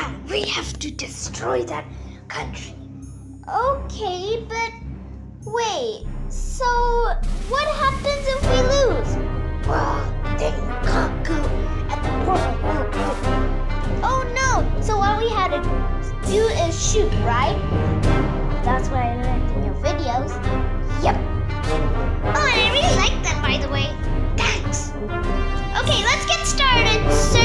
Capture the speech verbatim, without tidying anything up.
Yeah, we have to destroy that country. Okay, but wait. So what happens if we lose? Well, then Kaku and the portal will open. Oh no! So all we had to do is shoot, right? That's what I learned in your videos. Yep. Oh, and I really like them, by the way. Thanks. Okay, let's get started, sir.